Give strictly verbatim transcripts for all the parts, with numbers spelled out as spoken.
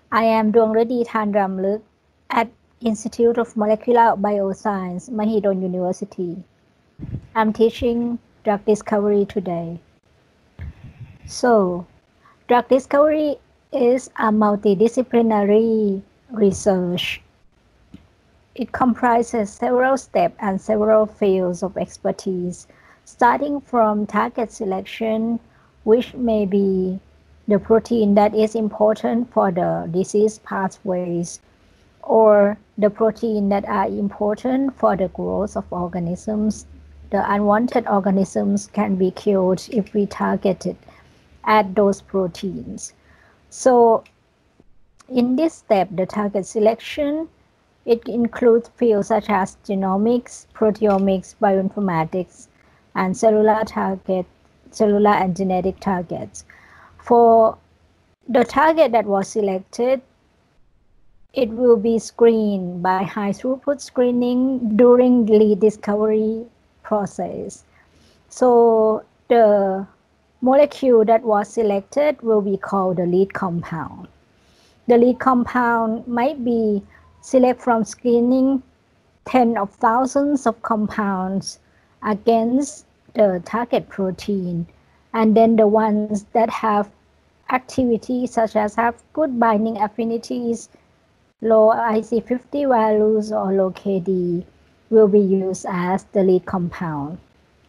I am Duangrudee Tanramluk at Institute of Molecular Biosciences, Mahidol University. I'm teaching drug discovery today. So, drug discovery is a multidisciplinary research. It comprises several steps and several fields of expertise, starting from target selection, which may be the protein that is important for the disease pathways, or the protein that are important for the growth of organisms. The unwanted organisms can be killed if we target it at those proteins. So in this step, the target selection, it includes fields such as genomics, proteomics, bioinformatics, and cellular target, cellular and genetic targets. For the target that was selected, it will be screened by high throughput screening during the lead discovery process. So the molecule that was selected will be called the lead compound. The lead compound might be select from screening tens of thousands of compounds against the target protein, and then the ones that have activity such as have good binding affinities, low I C fifty values or low K D will be used as the lead compound.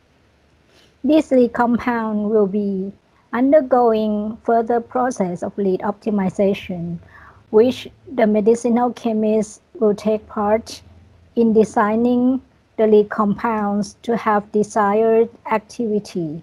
This lead compound will be undergoing further process of lead optimization, which the medicinal chemist will take part in designing the lead compounds to have desired activity.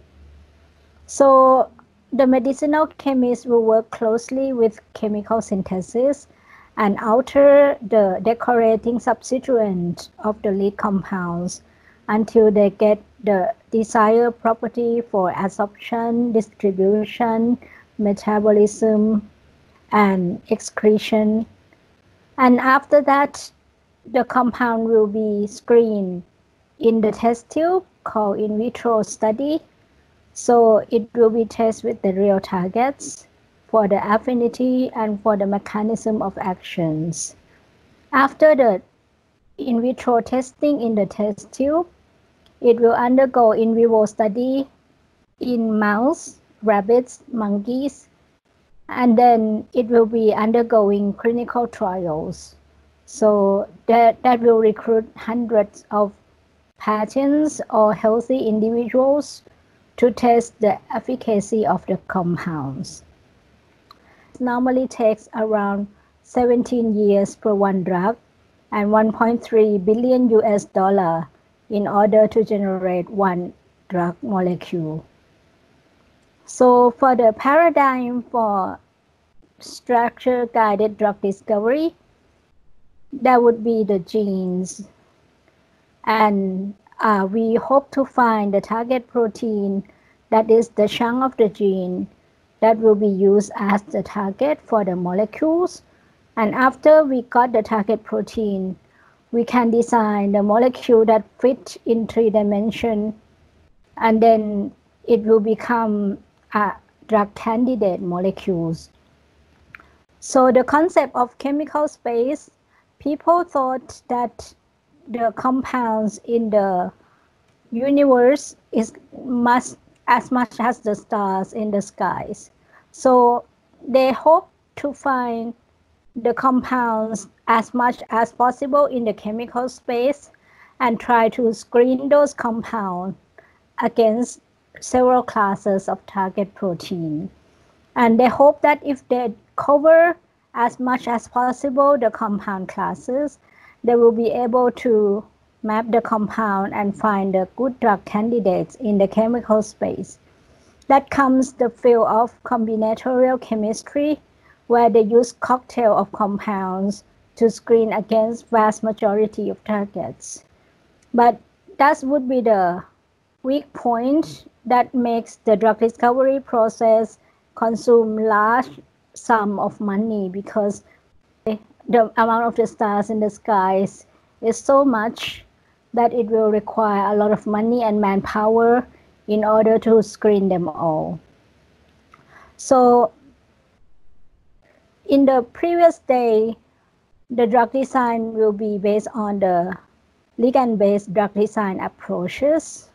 So the medicinal chemist will work closely with chemical synthesis and alter the decorating substituent of the lead compounds until they get the desired property for absorption, distribution, metabolism, and excretion. And after that, the compound will be screened in the test tube called in vitro study. So it will be tested with the real targets for the affinity and for the mechanism of actions. After the in vitro testing in the test tube, it will undergo in vivo study in mouse, rabbits, monkeys, and then it will be undergoing clinical trials. So that, that will recruit hundreds of patients or healthy individuals to test the efficacy of the compounds. It normally takes around seventeen years per one drug and one point three billion U S dollar in order to generate one drug molecule. So for the paradigm for structure-guided drug discovery, that would be the genes. And uh, we hope to find the target protein that is the chunk of the gene that will be used as the target for the molecules. And after we got the target protein, we can design the molecule that fits in three dimensions, and then it will become a drug candidate molecules. So the concept of chemical space, people thought that the compounds in the universe is much, as much as the stars in the skies. So they hope to find the compounds as much as possible in the chemical space and try to screen those compounds against several classes of target protein. And they hope that if they cover as much as possible the compound classes, they will be able to map the compound and find the good drug candidates in the chemical space. That comes the field of combinatorial chemistry, where they use cocktail of compounds to screen against vast majority of targets. But that would be the weak point that makes the drug discovery process consume large sum of money, because the amount of the stars in the skies is so much that it will require a lot of money and manpower in order to screen them all. So in the previous day, the drug design will be based on the ligand-based drug design approaches.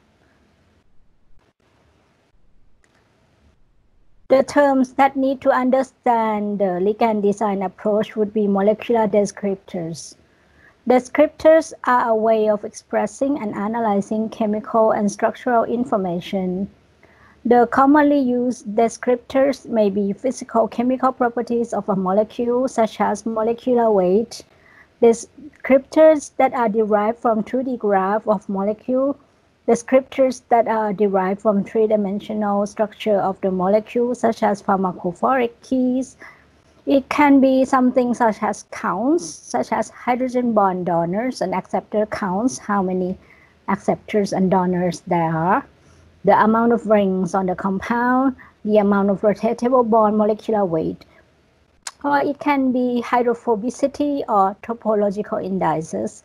The terms that need to understand the ligand design approach would be molecular descriptors. Descriptors are a way of expressing and analyzing chemical and structural information. The commonly used descriptors may be physical chemical properties of a molecule, such as molecular weight, descriptors that are derived from two D graph of molecule, descriptors that are derived from three-dimensional structure of the molecule, such as pharmacophoric keys. It can be something such as counts, such as hydrogen bond donors and acceptor counts, how many acceptors and donors there are, the amount of rings on the compound, the amount of rotatable bond molecular weight. Or it can be hydrophobicity or topological indices.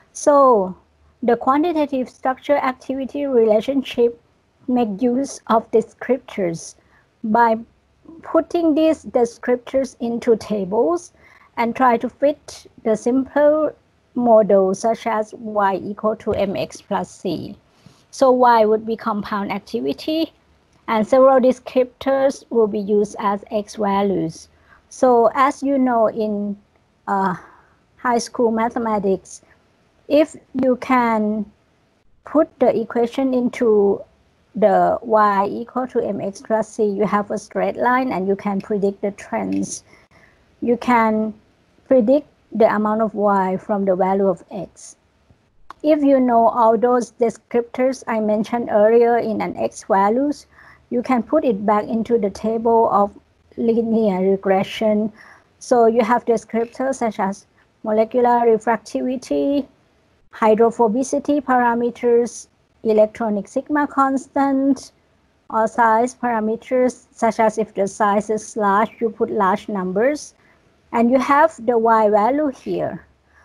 So the quantitative structure-activity relationship make use of descriptors by putting these descriptors into tables and try to fit the simple model such as y equal to mx plus c. So y would be compound activity and several descriptors will be used as x values. So as you know in uh, high school mathematics, if you can put the equation into the y equal to mx plus c, you have a straight line and you can predict the trends. You can predict the amount of y from the value of x. If you know all those descriptors I mentioned earlier in an x values, you can put it back into the table of linear regression. So you have descriptors such as molecular refractivity, hydrophobicity parameters, electronic sigma constant, or size parameters, such as if the size is large, you put large numbers, and you have the y value here.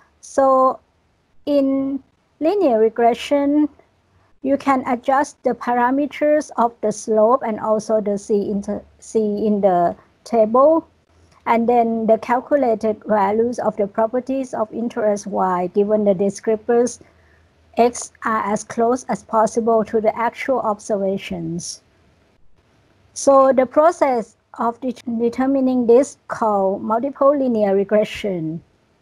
So in linear regression, you can adjust the parameters of the slope and also the c, inter, c in the table, and then the calculated values of the properties of interest y given the descriptors x are as close as possible to the actual observations. So the process of de determining this called multiple linear regression.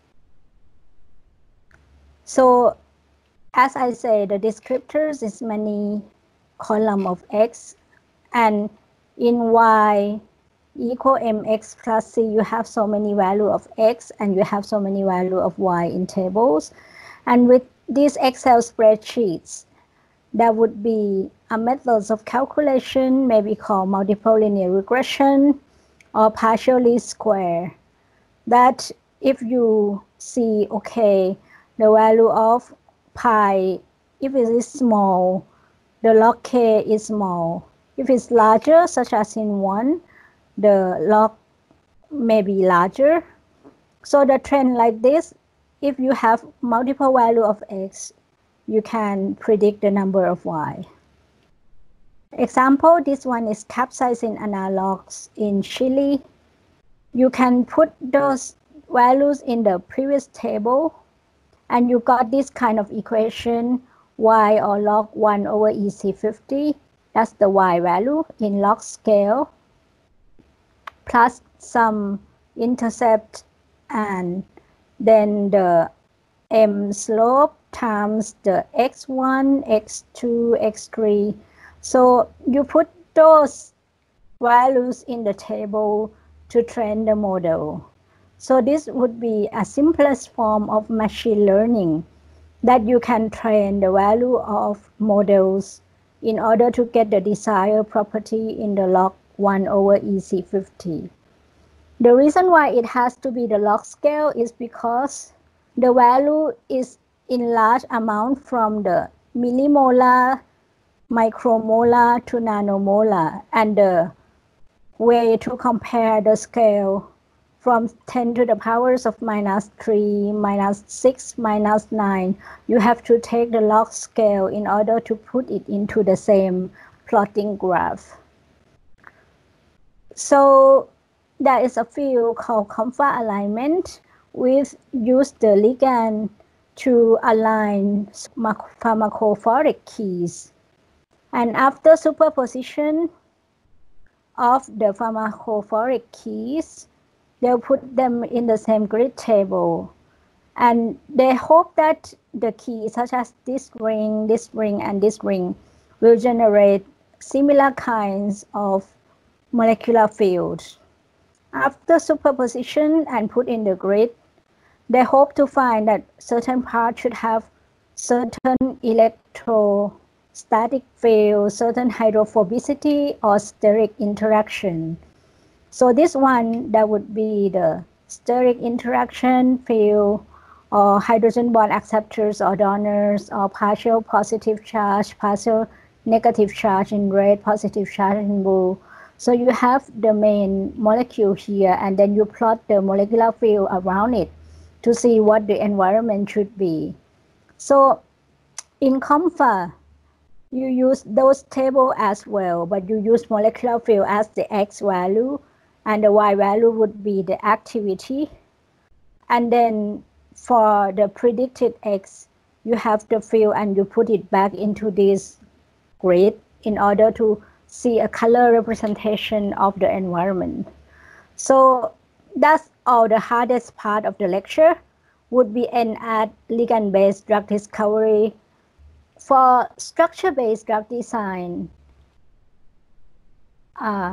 So as I say, the descriptors is many column of x, and in y equal mx plus c, you have so many value of x and you have so many value of y in tables. And with these Excel spreadsheets, there would be a methods of calculation, maybe called multiple linear regression or partial least square. That if you see, okay, the value of pi, if it is small, the log k is small. If it's larger, such as in one, the log may be larger. So the trend like this, if you have multiple value of x, you can predict the number of y. Example, this one is capsaicin analogs in chili. You can put those values in the previous table, and you got this kind of equation, y or log one over E C fifty. That's the y value in log scale, plus some intercept, and then the m slope times the x one, x two, x three. So you put those values in the table to train the model. So this would be a simplest form of machine learning, that you can train the value of models in order to get the desired property in the log one over E C fifty. The reason why it has to be the log scale is because the value is in large amount from the millimolar, micromolar to nanomolar, and the way to compare the scale from ten to the powers of minus three, minus six, minus nine, you have to take the log scale in order to put it into the same plotting graph. So there is a field called CompPha alignment, which use the ligand to align pharmacophoric keys. And after superposition of the pharmacophoric keys, they'll put them in the same grid table. And they hope that the keys, such as this ring, this ring, and this ring, will generate similar kinds of molecular fields. After superposition and put in the grid, they hope to find that certain parts should have certain electrostatic field, certain hydrophobicity, or steric interaction. So this one, that would be the steric interaction field, or hydrogen bond acceptors or donors, or partial positive charge, partial negative charge in red, positive charge in blue. So you have the main molecule here, and then you plot the molecular field around it to see what the environment should be. So in CompPha, you use those tables as well, but you use molecular field as the X value, and the Y value would be the activity. And then for the predicted X, you have the field and you put it back into this grid in order to see a color representation of the environment. So that's all the hardest part of the lecture would be aimed at ligand-based drug discovery. For structure-based drug design, uh,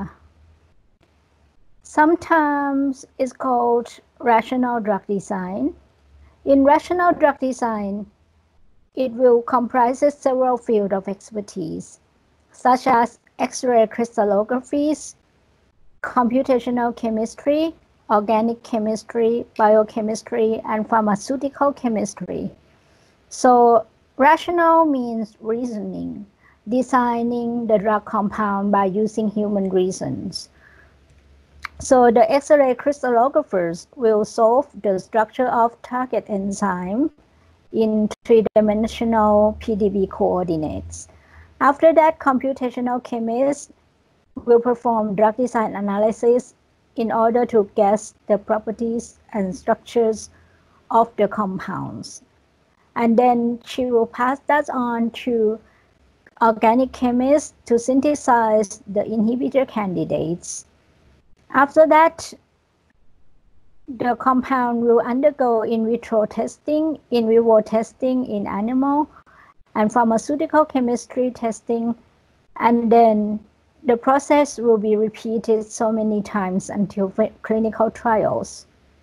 sometimes it's called rational drug design. In rational drug design, it will comprise several fields of expertise, such as X-ray crystallography, computational chemistry, organic chemistry, biochemistry, and pharmaceutical chemistry. So rational means reasoning, designing the drug compound by using human reasons. So the X-ray crystallographers will solve the structure of target enzyme in three-dimensional P D B coordinates. After that, computational chemists will perform drug design analysis in order to guess the properties and structures of the compounds. And then she will pass that on to organic chemists to synthesize the inhibitor candidates. After that, the compound will undergo in vitro testing, in vivo testing in animal, and pharmaceutical chemistry testing, and then the process will be repeated so many times until clinical trials.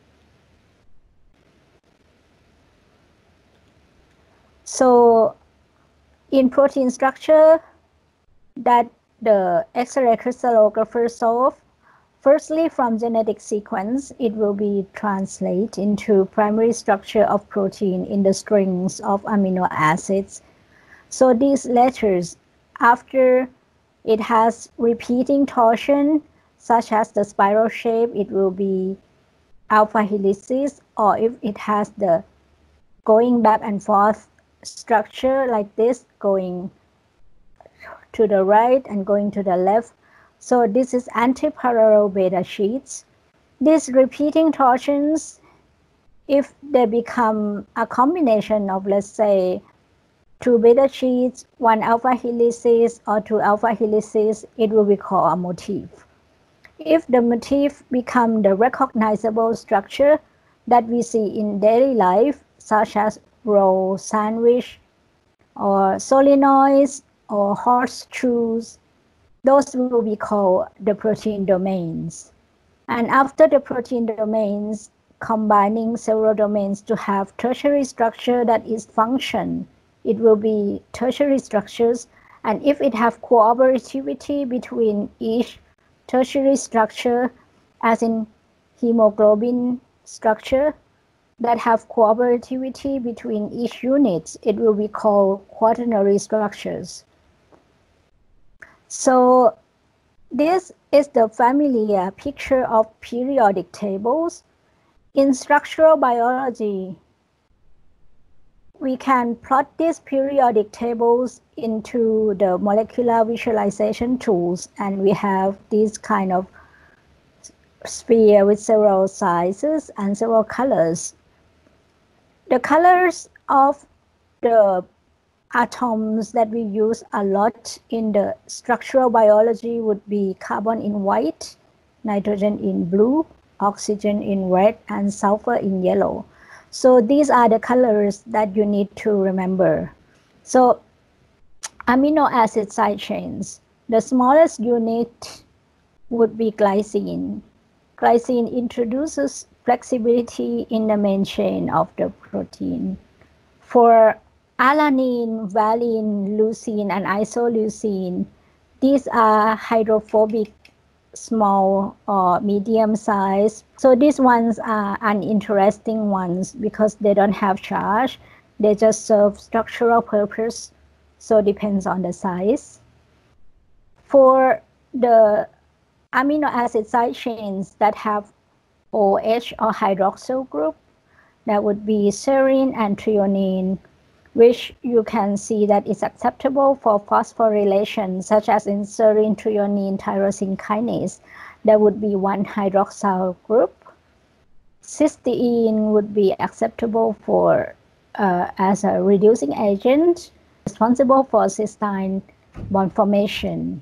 So in protein structure that the X-ray crystallographer solve, firstly, from genetic sequence, it will be translated into primary structure of protein in the strings of amino acids. So these letters, after it has repeating torsion, such as the spiral shape, it will be alpha helices, or if it has the going back and forth structure like this, going to the right and going to the left. So this is antiparallel beta sheets. These repeating torsions, if they become a combination of, let's say, two beta sheets, one alpha helices, or two alpha helices, it will be called a motif. If the motif become the recognizable structure that we see in daily life, such as roll, sandwich, or solenoids, or horseshoes, those will be called the protein domains. And after the protein domains, combining several domains to have tertiary structure that is function, it will be tertiary structures. And if it have cooperativity between each tertiary structure, as in hemoglobin structure, that have cooperativity between each unit, it will be called quaternary structures. So this is the familiar picture of periodic tables. In structural biology, we can plot these periodic tables into the molecular visualization tools, and we have these kind of sphere with several sizes and several colors. The colors of the atoms that we use a lot in the structural biology would be carbon in white, nitrogen in blue, oxygen in red, and sulfur in yellow. So these are the colors that you need to remember. So amino acid side chains. The smallest unit would be glycine. Glycine introduces flexibility in the main chain of the protein. For alanine, valine, leucine, and isoleucine, these are hydrophobic, small or medium size. So these ones are uninteresting ones because they don't have charge. They just serve structural purpose. So it depends on the size. For the amino acid side chains that have OH or hydroxyl group, that would be serine and threonine, which you can see that is acceptable for phosphorylation, such as in serine threonine tyrosine kinase. There would be one hydroxyl group. Cysteine would be acceptable for uh, as a reducing agent, responsible for cysteine bond formation.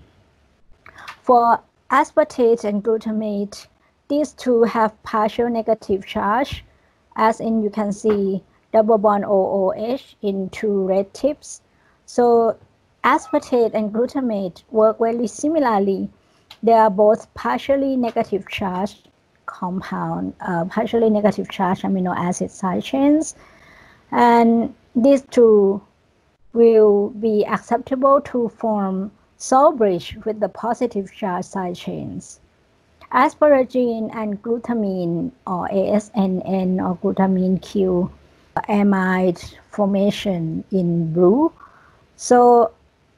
For aspartate and glutamate, these two have partial negative charge, as in you can see double bond O O H in two red tips. So aspartate and glutamate work very similarly. They are both partially negative charged compound, uh, partially negative charged amino acid side chains. And these two will be acceptable to form salt bridge with the positive charge side chains. Asparagine and glutamine, or A S N N or glutamine Q, amide formation in blue. So,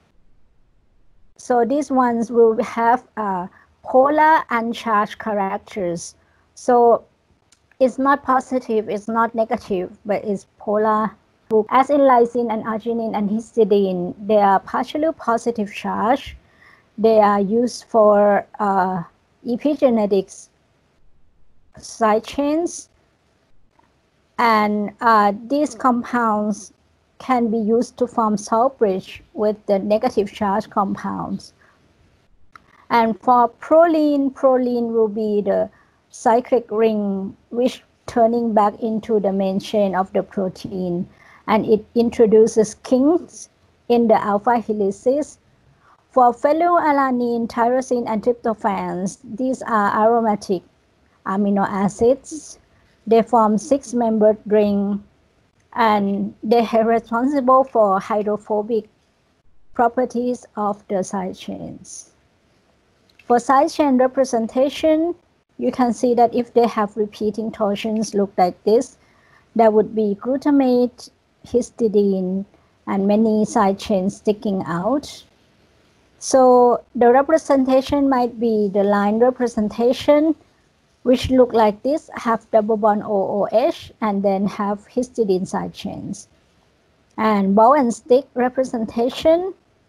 so these ones will have uh, polar uncharged characters. So it's not positive, it's not negative, but it's polar. As in lysine and arginine and histidine, they are partially positive charge. They are used for uh, epigenetics side chains, and uh, these compounds can be used to form salt bridge with the negative charge compounds. And for proline, proline will be the cyclic ring which turning back into the main chain of the protein, and it introduces kinks in the alpha helices. For phenylalanine, tyrosine, and tryptophans, these are aromatic amino acids. They form six-membered ring, and they are responsible for hydrophobic properties of the side chains. For side chain representation, you can see that if they have repeating torsions look like this, there would be glutamate, histidine, and many side chains sticking out. So the representation might be the line representation, which look like this, have double bond O O H, and then have histidine side chains. And ball and stick representation,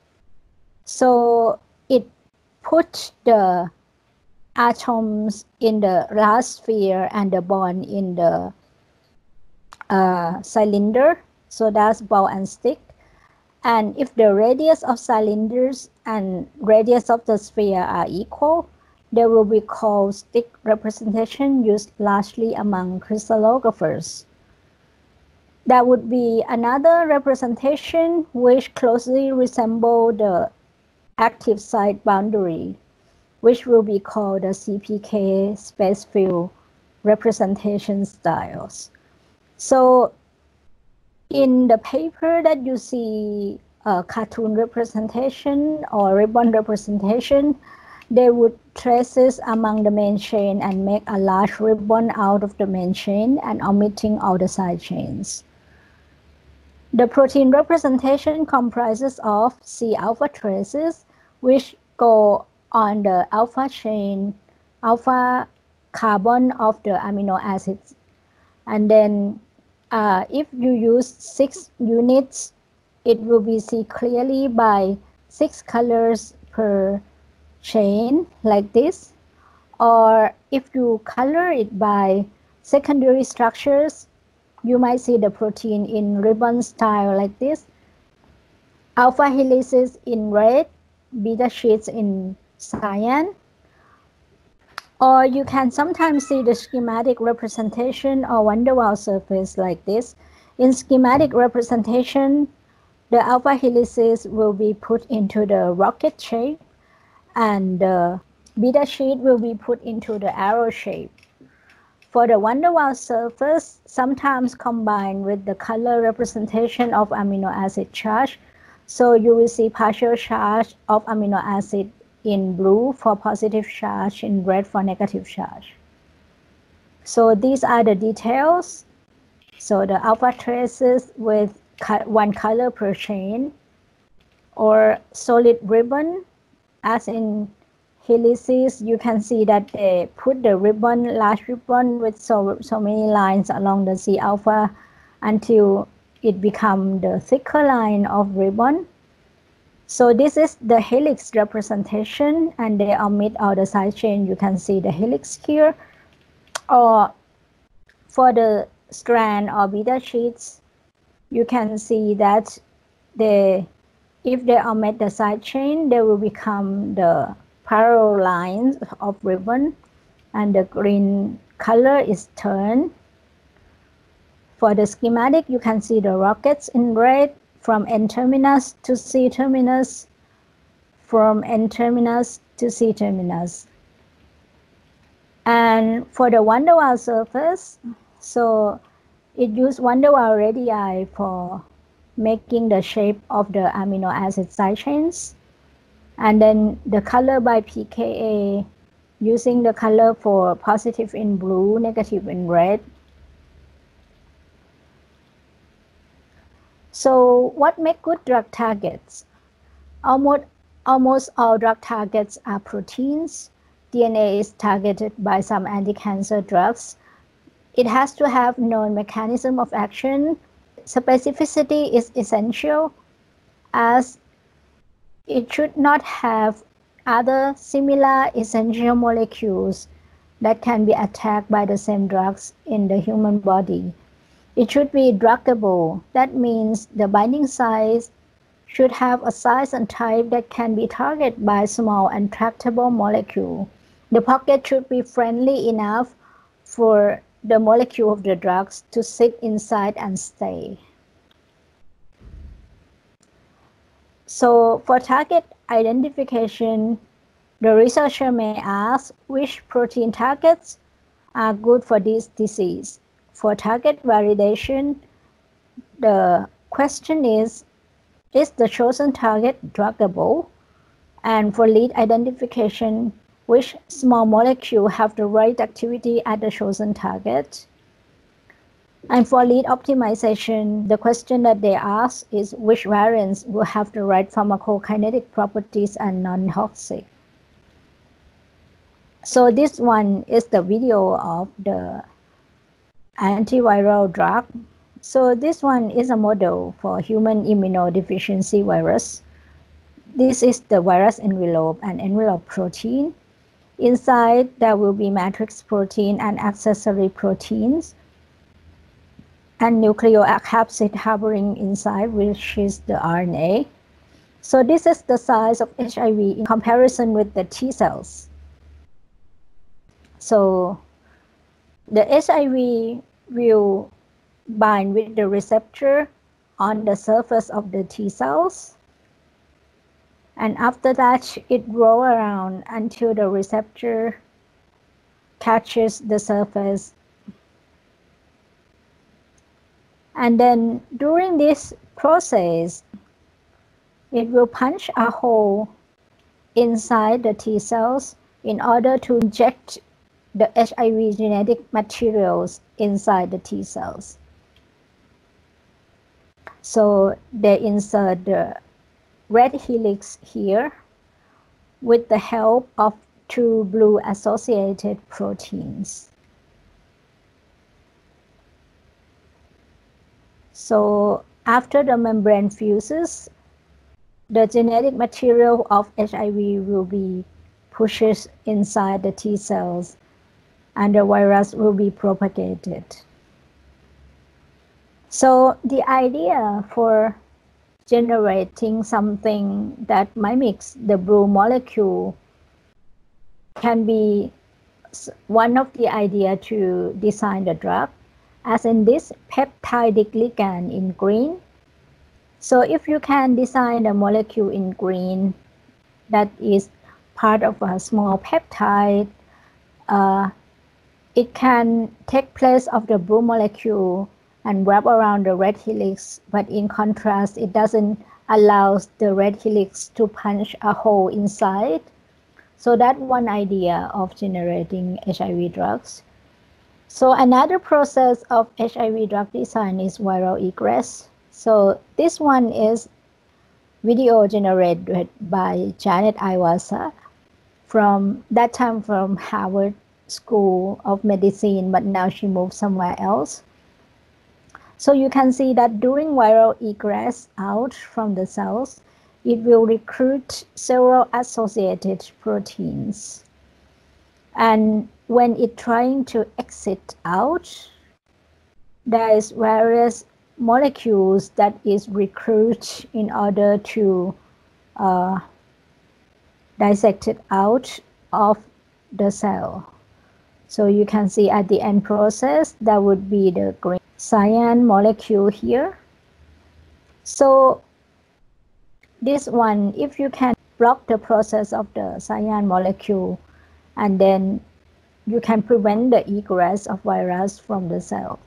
so it put the atoms in the last sphere and the bond in the uh, cylinder. So that's ball and stick. And if the radius of cylinders and radius of the sphere are equal, they will be called stick representation, used largely among crystallographers. That would be another representation which closely resemble the active site boundary, which will be called the C P K space fill representation styles. So in the paper that you see a cartoon representation or ribbon representation, they would traces among the main chain and make a large ribbon out of the main chain and omitting all the side chains. The protein representation comprises of C alpha traces, which go on the alpha chain, alpha carbon of the amino acids. And then uh, if you use six units, it will be seen clearly by six colors per chain like this. Or if you color it by secondary structures, you might see the protein in ribbon style like this. Alpha helices in red, beta sheets in cyan. Or you can sometimes see the schematic representation or van der Waals surface like this. In schematic representation, the alpha helices will be put into the rocket shape and the beta sheet will be put into the arrow shape. For the van der Waals surface, sometimes combined with the color representation of amino acid charge. So you will see partial charge of amino acid in blue for positive charge, in red for negative charge. So these are the details. So the alpha traces with one color per chain, or solid ribbon, as in helices, you can see that they put the ribbon, large ribbon with so, so many lines along the C alpha until it becomes the thicker line of ribbon. So this is the helix representation, and they omit all the side chain. You can see the helix here. Or for the strand or beta sheets, you can see that they, if they omit the side chain, they will become the parallel lines of ribbon, and the green color is turned. For the schematic, you can see the rockets in red, from N terminus to C terminus, from N terminus to C terminus. And for the van der Waals surface, so it used van der Waals radii for making the shape of the amino acid side chains. And then the color by P K A, using the color for positive in blue, negative in red. So what make good drug targets? Almost, almost all drug targets are proteins. D N A is targeted by some anti-cancer drugs. It has to have known mechanism of action. Specificity is essential, as it should not have other similar essential molecules that can be attacked by the same drugs in the human body. It should be druggable. That means the binding size should have a size and type that can be targeted by small and tractable molecule. The pocket should be friendly enough for the molecule of the drugs to sit inside and stay. So for target identification, the researcher may ask which protein targets are good for this disease. For target validation, the question is, is the chosen target druggable? And for lead identification, which small molecule have the right activity at the chosen target? And for lead optimization, the question that they ask is which variants will have the right pharmacokinetic properties and non-toxic. So this one is the video of the antiviral drug. So this one is a model for human immunodeficiency virus. This is the virus envelope and envelope protein. Inside, there will be matrix protein and accessory proteins, and nucleocapsid harboring inside, which is the R N A. So this is the size of H I V in comparison with the T cells. So the H I V will bind with the receptor on the surface of the T cells. And after that, it rolls around until the receptor catches the surface. And then during this process, it will punch a hole inside the T cells in order to inject the H I V genetic materials inside the T cells. So they insert the red helix here with the help of two blue associated proteins. So after the membrane fuses, the genetic material of H I V will be pushed inside the T cells. and the virus will be propagated. So the idea for generating something that mimics the blue molecule can be one of the idea to design the drug, as in this peptidic ligand in green. So if you can design a molecule in green that is part of a small peptide, uh, it can take place of the blue molecule and wrap around the red helix, but in contrast, it doesn't allow the red helix to punch a hole inside. So that's one idea of generating H I V drugs. So another process of H I V drug design is viral egress. So this one is video generated by Janet Iwaza, from that time from Harvard School of Medicine, but now she moved somewhere else. So you can see that during viral egress out from the cells, it will recruit several associated proteins. And when it's trying to exit out, there is various molecules that is recruited in order to uh, dissect it out of the cell. So you can see at the end process, that would be the green cyan molecule here. So this one, if you can block the process of the cyan molecule, and then you can prevent the egress of virus from the cell.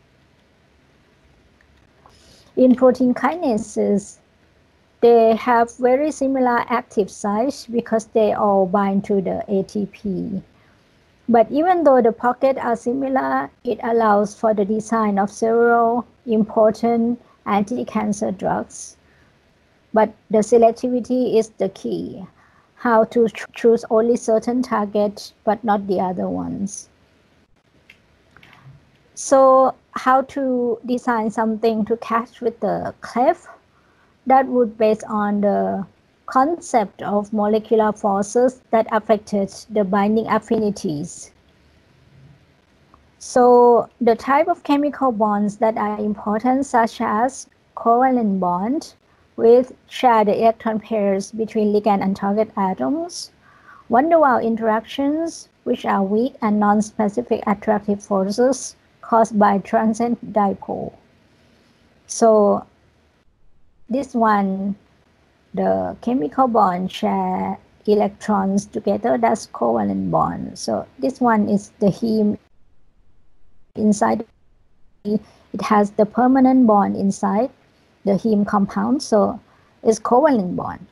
In protein kinases, they have very similar active sites because they all bind to the A T P. But even though the pockets are similar, it allows for the design of several important anti-cancer drugs. But the selectivity is the key, how to choose only certain targets, but not the other ones. So how to design something to catch with the clef? That would based on the concept of molecular forces that affected the binding affinities. So the type of chemical bonds that are important, such as covalent bond, which share the electron pairs between ligand and target atoms, van der Waals interactions, which are weak and non-specific attractive forces caused by transient dipole. So this one, the chemical bond share electrons together, that's covalent bond. So this one is the heme inside. It has the permanent bond inside the heme compound, so it's covalent bond.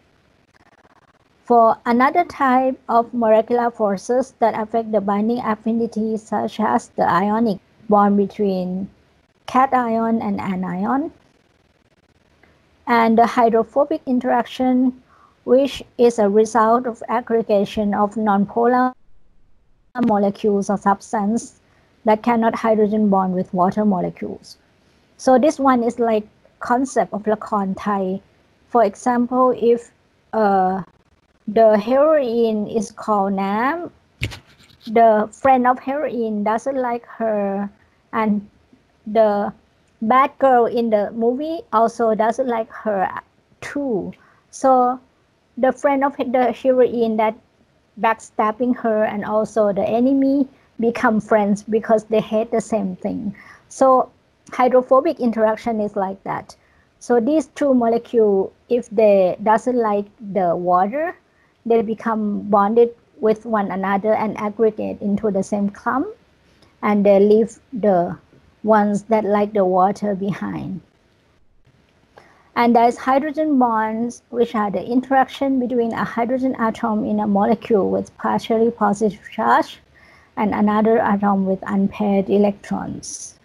For another type of molecular forces that affect the binding affinity, such as the ionic bond between cation and anion, and the hydrophobic interaction, which is a result of aggregation of nonpolar molecules or substance that cannot hydrogen bond with water molecules. So this one is like concept of Lakon Thai. For example, if uh, the heroine is called Nam, the friend of heroine doesn't like her, and the bad girl in the movie also doesn't like her too. So the friend of the heroine that backstabbing her and also the enemy become friends because they hate the same thing. So hydrophobic interaction is like that. So these two molecules, if they doesn't like the water, they become bonded with one another and aggregate into the same clump, and they leave the ones that like the water behind. And there's hydrogen bonds, which are the interaction between a hydrogen atom in a molecule with partially positive charge and another atom with unpaired electrons.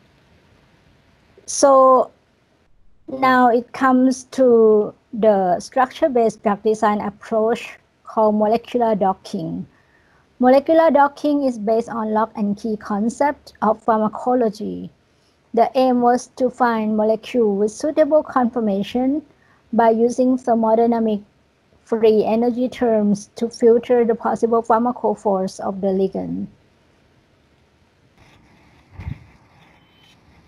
So now it comes to the structure-based drug design approach called molecular docking. Molecular docking is based on lock and key concept of pharmacology. The aim was to find molecules with suitable conformation by using thermodynamic free energy terms to filter the possible pharmacophores of the ligand.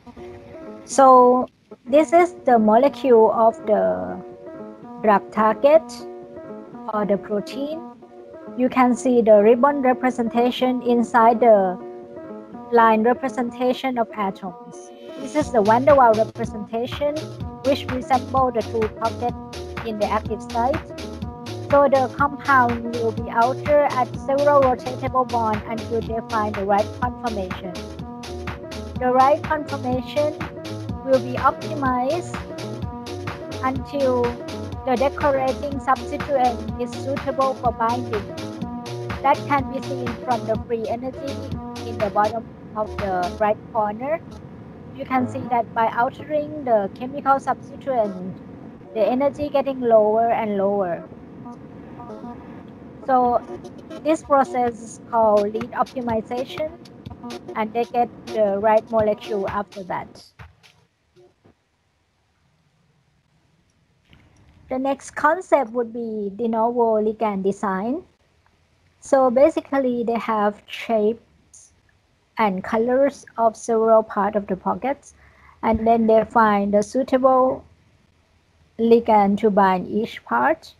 So this is the molecule of the drug target or the protein. You can see the ribbon representation inside the line representation of atoms. This is the van der Waals representation, which resembles the two pockets in the active site. So the compound will be altered at several rotatable bonds until they find the right conformation. The right conformation will be optimized until the decorating substituent is suitable for binding. That can be seen from the free energy in the bottom of the right corner. You can see that by altering the chemical substituent, the energy getting lower and lower. So this process is called lead optimization, and they get the right molecule after that. The next concept would be de novo ligand design. So basically they have shapes and colors of several parts of the pockets, and then they find a suitable ligand to bind each part.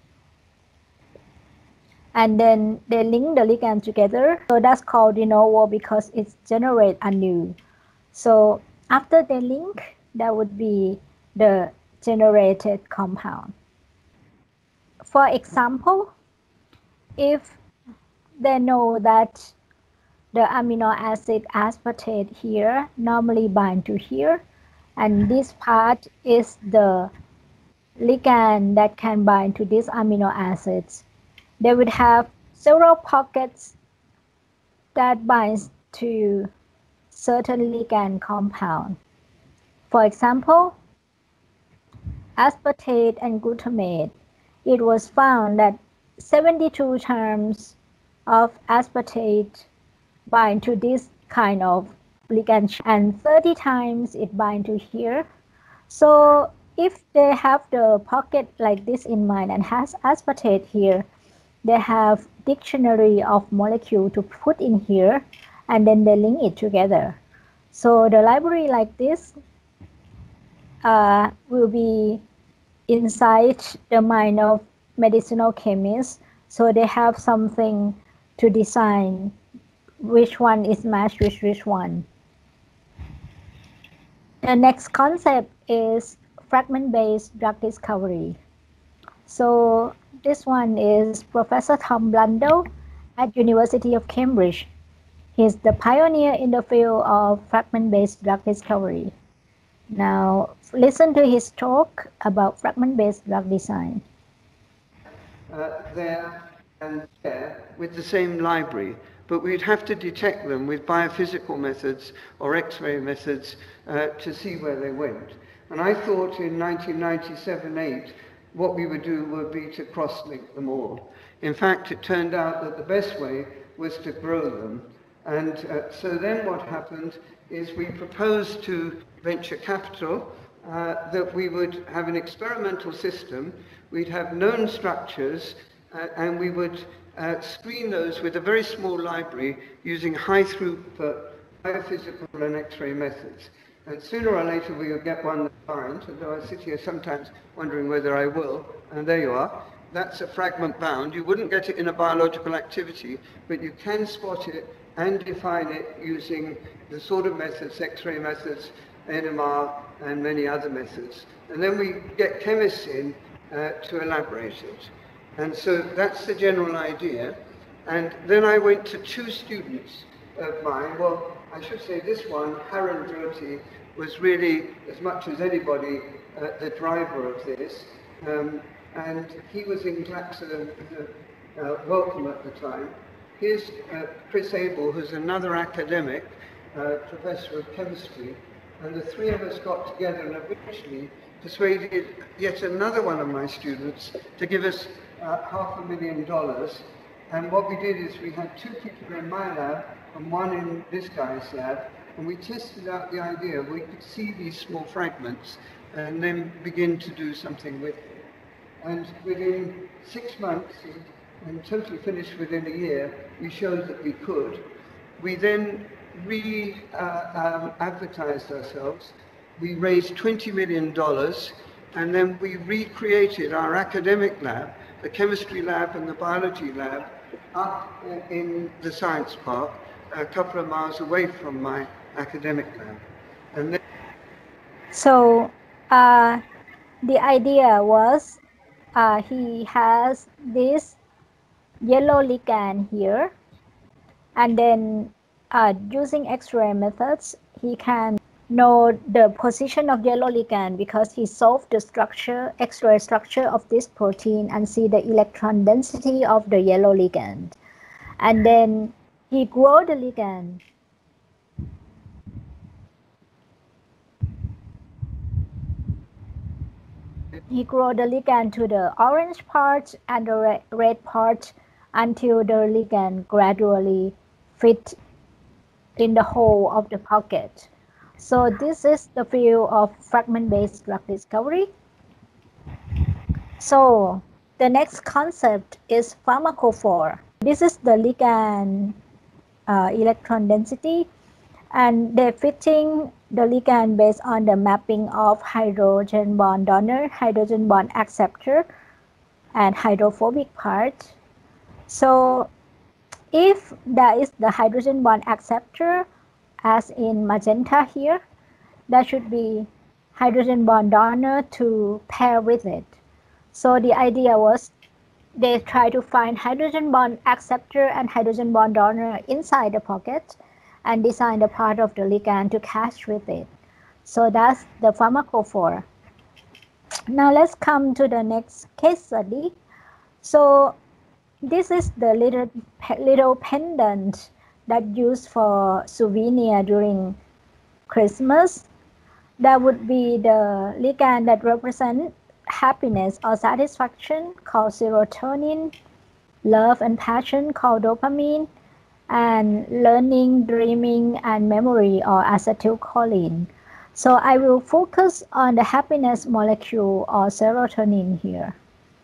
And then they link the ligand together. So that's called de novo because it generates anew. So after they link, that would be the generated compound. For example, if they know that the amino acid aspartate here normally bind to here, and this part is the ligand that can bind to these amino acids, they would have several pockets that binds to certain ligand compound. For example, aspartate and glutamate. It was found that seventy-two terms of aspartate bind to this kind of ligand, and thirty times it bind to here. So if they have the pocket like this in mind and has aspartate here, they have dictionary of molecule to put in here, and then they link it together. So the library like this uh, will be inside the mind of medicinal chemists. So they have something to design which one is matched with which one. The next concept is fragment-based drug discovery. So this one is Professor Tom Blundell at University of Cambridge. He's the pioneer in the field of fragment-based drug discovery. Now listen to his talk about fragment-based drug design. Uh, there and there with the same library, but we'd have to detect them with biophysical methods or X-ray methods uh, to see where they went. And I thought in nineteen ninety-seven eight, what we would do would be to cross-link them all. In fact, it turned out that the best way was to grow them. And uh, so then what happened is we proposed to venture capital uh, that we would have an experimental system, we'd have known structures, uh, and we would uh, screen those with a very small library using high throughput biophysical and X-ray methods. And sooner or later we will get one that binds, although I sit here sometimes wondering whether I will, and there you are. That's a fragment bound. You wouldn't get it in a biological activity, but you can spot it and define it using the sort of methods, X-ray methods, N M R, and many other methods. And then we get chemists in uh, to elaborate it. And so that's the general idea. And then I went to two students of mine. Well, I should say this one, Haran Jyoti, was really, as much as anybody, uh, the driver of this. Um, and he was in Glaxo uh, Wellcome at the time. Here's uh, Chris Abel, who's another academic, uh, professor of chemistry, and the three of us got together and eventually persuaded yet another one of my students to give us uh, half a million dollars. And what we did is we had two people in my lab and one in this guy's lab, and we tested out the idea we could see these small fragments and then begin to do something with them. And within six months, and totally finished within a year, we showed that we could. We then re-advertised uh, um, ourselves. We raised twenty million dollars, and then we recreated our academic lab, the chemistry lab and the biology lab, up in the science park, a couple of miles away from my academic lab. And then so uh, the idea was uh, he has this yellow ligand here, and then uh, using X-ray methods, he can know the position of yellow ligand because he solved the structure, X-ray structure of this protein and see the electron density of the yellow ligand. And then he grow the ligand. He grow the ligand to the orange part and the red part until the ligand gradually fit in the hole of the pocket. So this is the field of fragment-based drug discovery. So the next concept is pharmacophore. This is the ligand uh, electron density, and they're fitting the ligand based on the mapping of hydrogen bond donor, hydrogen bond acceptor, and hydrophobic part. So if there is the hydrogen bond acceptor, as in magenta here, there should be hydrogen bond donor to pair with it. So the idea was they try to find hydrogen bond acceptor and hydrogen bond donor inside the pocket and design the part of the ligand to catch with it. So that's the pharmacophore. Now let's come to the next case study. So this is the little, little pendant that used for souvenir during Christmas. That would be the ligand that represents happiness or satisfaction called serotonin, love and passion called dopamine, and learning, dreaming, and memory or acetylcholine. So I will focus on the happiness molecule or serotonin here.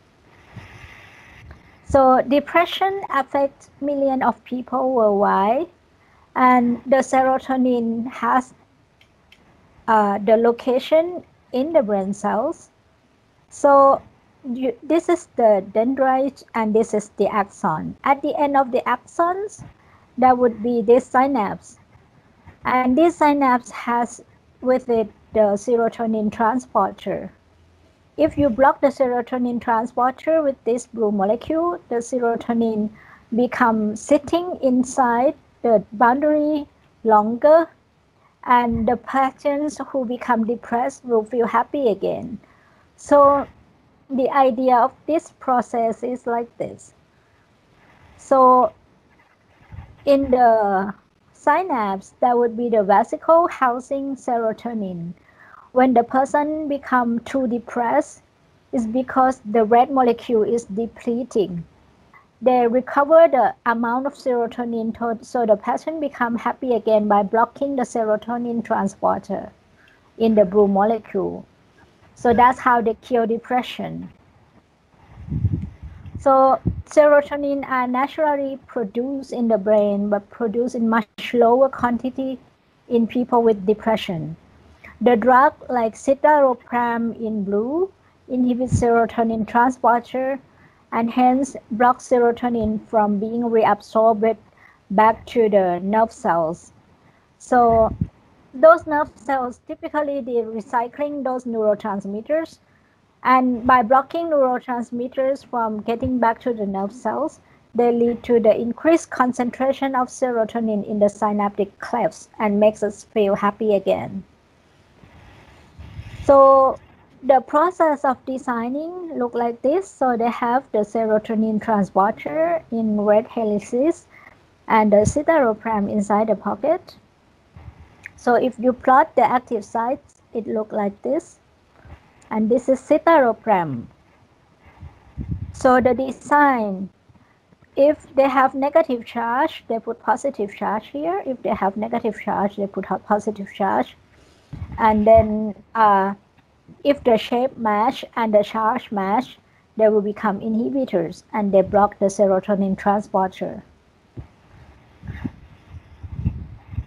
So depression affects millions of people worldwide, and the serotonin has uh, the location in the brain cells. So you, this is the dendrite and this is the axon. At the end of the axons, there would be this synapse. And this synapse has with it the serotonin transporter. If you block the serotonin transporter with this blue molecule, the serotonin becomes sitting inside the boundary longer, and the patients who become depressed will feel happy again. So the idea of this process is like this. So in the synapse, there would be the vesicle housing serotonin. When the person becomes too depressed, it's because the red molecule is depleting. They recover the amount of serotonin to, so the patient becomes happy again by blocking the serotonin transporter in the blue molecule. So that's how they cure depression. So serotonin are naturally produced in the brain, but produced in much lower quantity in people with depression. The drug like citalopram in blue inhibits serotonin transporter and hence blocks serotonin from being reabsorbed back to the nerve cells. So those nerve cells, typically they're recycling those neurotransmitters, and by blocking neurotransmitters from getting back to the nerve cells, they lead to the increased concentration of serotonin in the synaptic clefts and makes us feel happy again. So the process of designing look like this. So they have the serotonin transporter in red helices and the citalopram inside the pocket. So if you plot the active sites, it look like this. And this is citalopram. So the design, if they have negative charge, they put positive charge here. If they have negative charge, they put positive charge. And then uh, if the shape match and the charge match, they will become inhibitors and they block the serotonin transporter.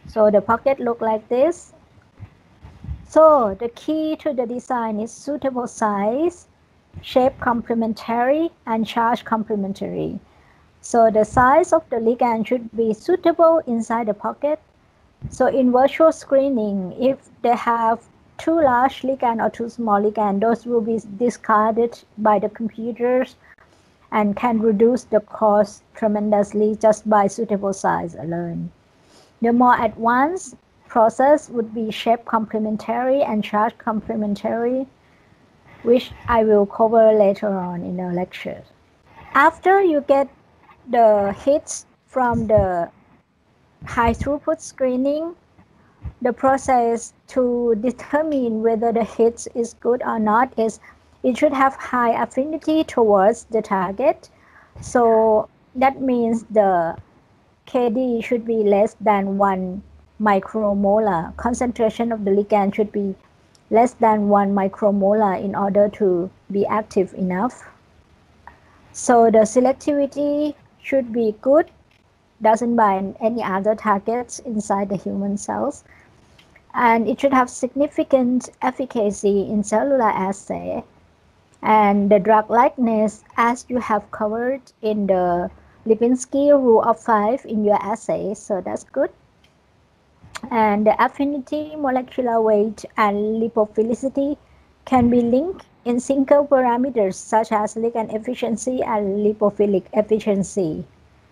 So the pocket look like this. So the key to the design is suitable size, shape complementary, and charge complementary. So the size of the ligand should be suitable inside the pocket. So in virtual screening, if they have too large ligand or too small ligand, those will be discarded by the computers and can reduce the cost tremendously just by suitable size alone. The more advanced process would be shape complementary and charge complementary, which I will cover later on in the lecture. After you get the hits from the high throughput screening, the process to determine whether the hit is good or not is it should have high affinity towards the target. So that means the K D should be less than one micromolar. Concentration of the ligand should be less than one micromolar in order to be active enough. So the selectivity should be good, doesn't bind any other targets inside the human cells. And it should have significant efficacy in cellular assay. And the drug likeness, as you have covered in the Lipinski rule of five in your assay, so that's good. And the affinity, molecular weight, and lipophilicity can be linked in single parameters such as ligand efficiency and lipophilic efficiency.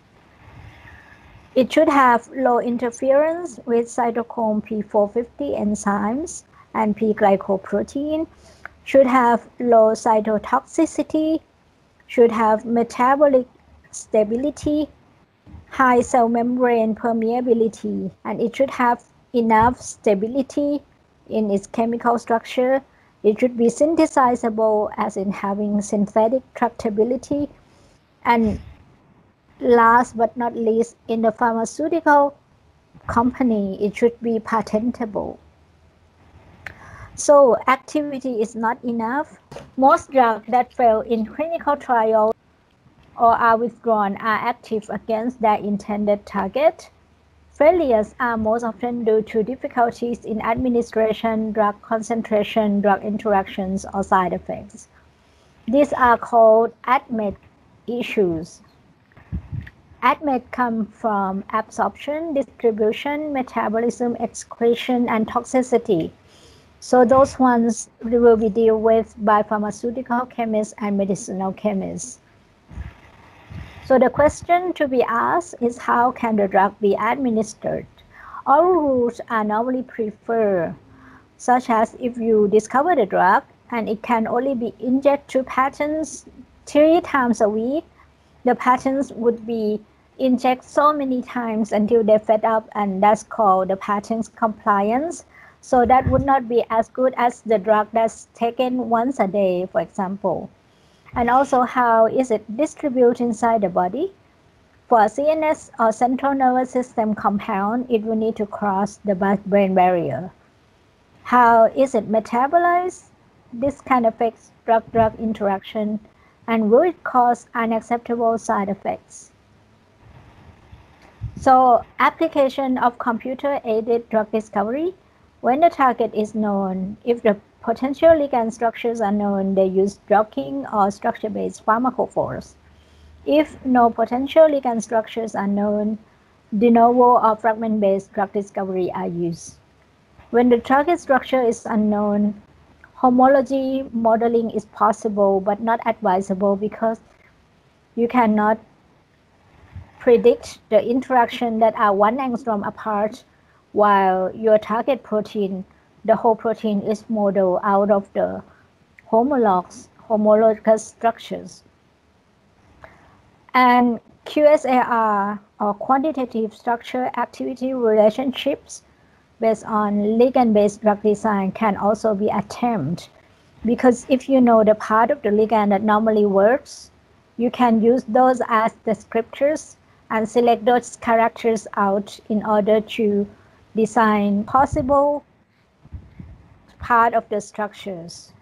It should have low interference with cytochrome P four fifty enzymes and P-glycoprotein, should have low cytotoxicity, should have metabolic stability, high cell membrane permeability, and it should have enough stability in its chemical structure. It should be synthesizable, as in having synthetic tractability. And last but not least, in the pharmaceutical company, it should be patentable. So activity is not enough. Most drugs that fail in clinical trials or are withdrawn are active against their intended target. Failures are most often due to difficulties in administration, drug concentration, drug interactions, or side effects. These are called ADMET issues. ADMET come from absorption, distribution, metabolism, excretion, and toxicity. So those ones will be dealt with by pharmaceutical chemists and medicinal chemists. So the question to be asked is, how can the drug be administered? Oral routes are normally preferred, such as if you discover the drug and it can only be injected to patients three times a week, the patients would be injected so many times until they fed up, and that's called the patient's compliance. So that would not be as good as the drug that's taken once a day, for example. And also, how is it distributed inside the body? For a C N S or central nervous system compound, it will need to cross the blood-brain barrier. How is it metabolized? This can affect drug-drug interaction, and will it cause unacceptable side effects? So application of computer-aided drug discovery. When the target is known, if the potential ligand structures are known, they use docking or structure-based pharmacophores. If no potential ligand structures are known, de novo or fragment-based drug discovery are used. When the target structure is unknown, homology modeling is possible but not advisable, because you cannot predict the interaction that are one angstrom apart, while your target protein, the whole protein, is modeled out of the homologs, homologous structures. And Q S A R, or quantitative structure activity relationships based on ligand-based drug design, can also be attempted, because if you know the part of the ligand that normally works, you can use those as descriptors and select those characters out in order to design possible part of the structures.